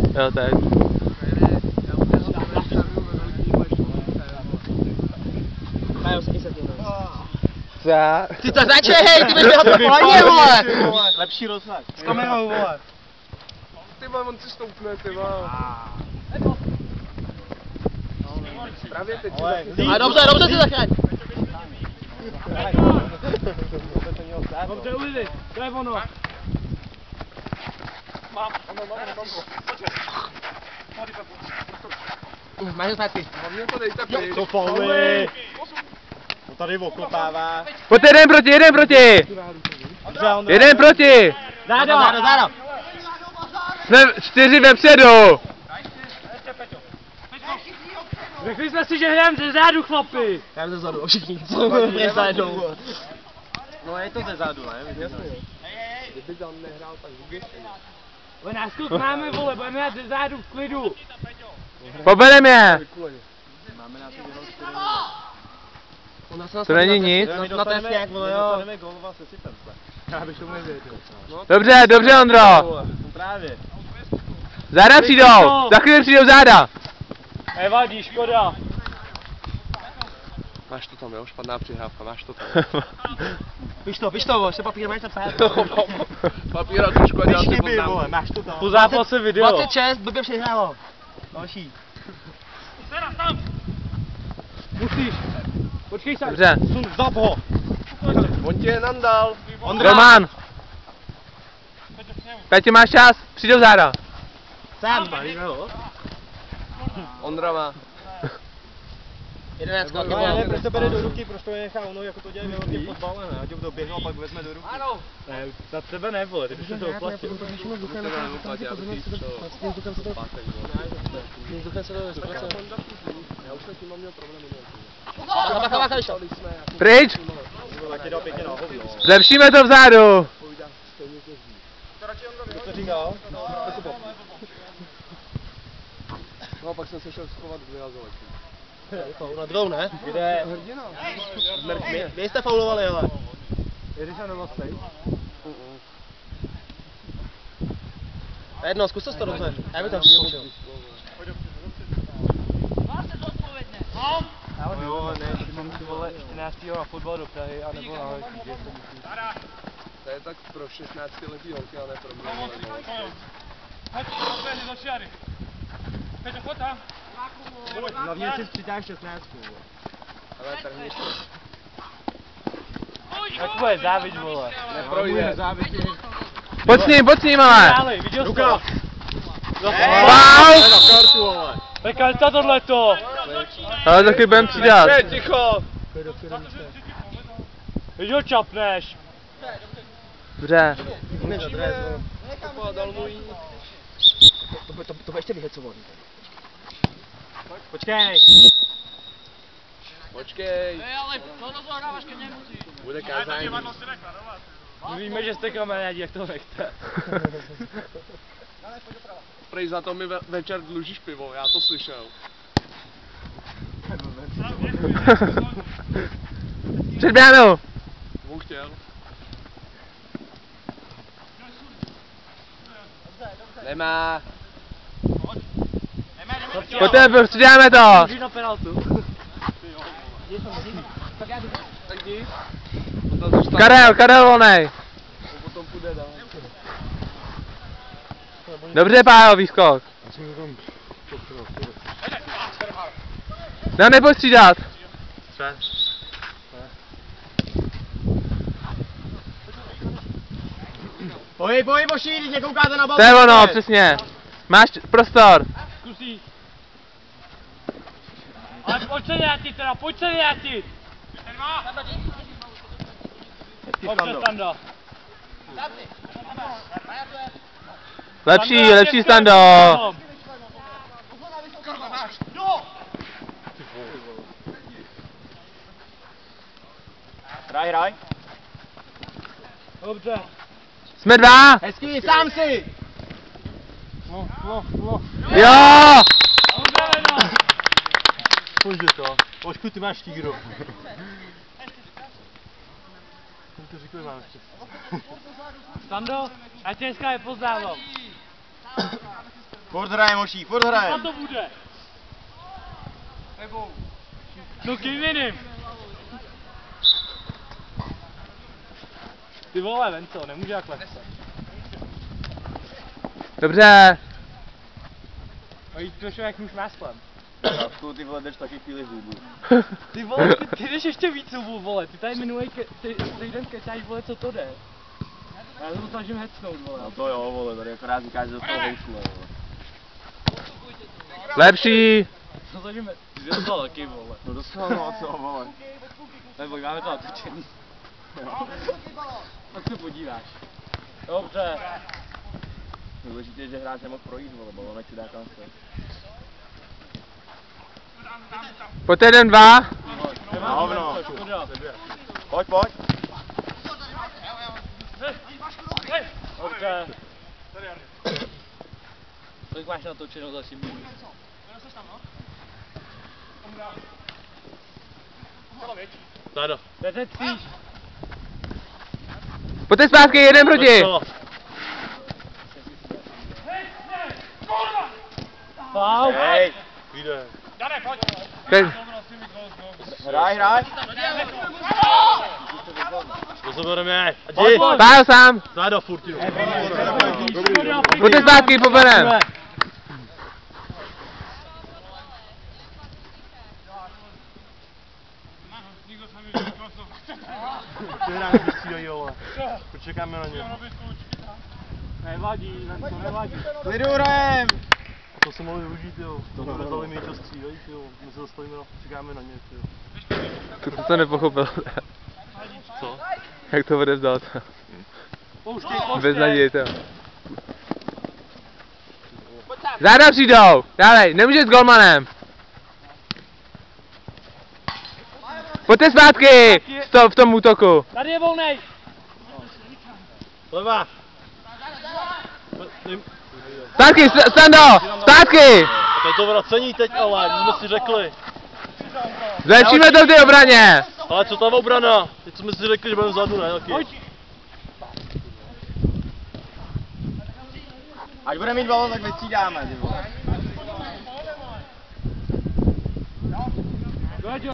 Jo, teď. Ty to začej, ty budeš běhat po polaně, vole! Lepší rozhled. S kamerou, vole. Ty vole, on si stoupne, ty vole. Právě teď A dobře, si zachraň. Dobře, Uzi, to je ono. Mám. Máš ho zpátky. Hlavně to dejte pryč. Co fauly? On tady okopává. Pojď jeden proti! Jeden proti! Zádo! Jsme 4 vepředu! Řekli jsme si, že hrajeme ze zádu, chlapi. Hrajeme ze zádu, všichni. Mě zajedou. No je to ze zádu, ne? Jasně. Kdyby tam nehrál, tak vůbec. Ale náskok máme, vole, budeme hrát ze zádu v klidu. Poberem je! Máme nás To není nic. Na ten sněh, vole, jo. Dostaneme gólova se sypem. Já bych tomu nevěděl. Dobře, Ondro! No právě. Záda přijdou! Za chvíli přijdou záda! Nevadí, škoda. Máš to tam, jo? Špatná přihrávka, máš to tam. Piš to, ještě papír máš napsat. Papíra trošku a dělat si Chyby, poznámky. vole, máš to tam. Po zápase video. 26, blbě přihrálo. Další. Musíš. Počkej se. Dobře. Zap ho. On tě nandal. Roman! Petě, máš čas? Přijdou záda. Sam. Ondra má. 11 No, ne, proč to bere do ruky, proč to nechá ono, jako to dělají velký fotbal, ne? Ať ho doběhnu a pak vezme do ruky. Ano. Ne, za tebe ne, vole, ty bys to oplatil. Já už jsem s ním měl problém. Pryč! Tak tě dal pěkně na hovno. Zlepšíme to vzadu! Co to říkal? No a pak jsem se šel schovat k vyhazovači. Na druhou, ne? Kde? Hrdina. Vy jste faulovali, ale. Jedeš na vlastnej? Jedno, zkus to dobře. Já bych tam zkoušel. Jo, ne, mám ty vole 14. na fotbal do Prahy, anebo na hojský, že jsem musí. To je tak pro 16letý holky, ale pro mě. Hlavně si přitáš 16. Ale trhneš to. Tak tvoje záviď, vole. Neprojde. Pojď s ním, ale! Dále, viděl jsi to? Wow! To je karta tohleto. Ale taky budem přidat. Ticho! Když ho čapneš. Dobře. Popadal můj. To bude ještě vyhecovat. Počkej. Počkej. Ale to zahráváš, keď nemusíš. Bude kázání. My víme, že jste kamarádi, jak to nechte. Prej za to mi večer dlužíš pivo, já to slyšel. Před bránou! On chtěl. Nemá. Pojďte, přidáme to! Můžeš na penaltu. Tak jdi. Karel volnej! Potom půjde dál. Dobře, Pájo, výskok. No, nepojď střídat. Pohyb, moší, když nekoukáte na balku. To je ono, přesně. Máš prostor. Zkusí. Ale pojď se vrátit teda, pojď se vrátit. Dobře, Stando. Lepší Stando. Hraj. Dobře. Jsme 2. Hezký, sám si. Jo! Pojď to. Počku, ty máš tígru. To říkali vám ještě. Stando, ať tě dneska nepozdávám. Furt hraje, Mošík, furt hraje. Co to bude? Nebo... No kým jiným? Ty vole, Venco, nemůže jak lehce. Dobře. A jít trošku jak muž máslem. Dávku, ty vole, jdeš taky chvíli zubu. Ty vole, ty jdeš ještě víc zubů, vole. Ty tady minulý týden kecáš, vole, co to jde. Já se to snažím hecnout, vole. No to jo, vole, tady akorát říkáš, že dostal housle, vole. Lepší. Co snažím hecnout? Ty jsi dostal taky, vole. No dostal, no a co, vole. Nebo máme to natočený. Tak se podíváš. Dobře. Důležité je, že hráč nemohl projít, vole, balonek si dá kam se. Pojďte 1-2. Na hovno. Pojď, pojď. Dobře. Kolik máš natočeno za 3 minuty? Záda. Jdete spíš. Pojďte zpátky, 1 proti. Faul. Hej. Vyjde. Hraj, hraj. To zabereme. Pál sám. Záda furt jenom. Pojďte zpátky, poberem. Ty hráči vystřídají, ale. Počekáme na ně. Nevadí, to nevadí. Klidu hrajem. A to se mohli využít, jo. To jsme dali mi to střídají, jo. My se zastavíme a čekáme na ně, jo. To jsem nepochopil. Co? Jak to odevzdal to? Pouštěj. Bez naděje to. Záda přijdou. Dálej, nemůže s golmanem. Pojďte zpátky. V tom útoku. Tady je volnej. Levá. Zpátky, Stando. Zpátky. To je to vracení teď, ale, my jsme si řekli. Zlepšíme to v té obraně. Ale co tam obrana? Teď jsme si řekli, že budeme vzadu, ne? Taky. Až bude mít balon, tak vystřídáme, ty vole.